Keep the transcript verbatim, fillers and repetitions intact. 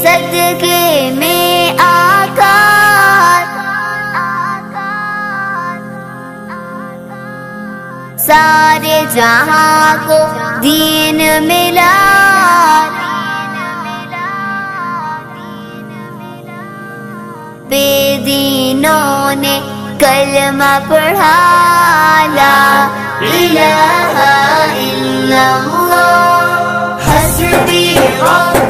सदके में आका सारे जहां को दीन मिला। बेदीनों ने कलमा पढ़ा, ला इलाहा इल्लल्लाह हस्बी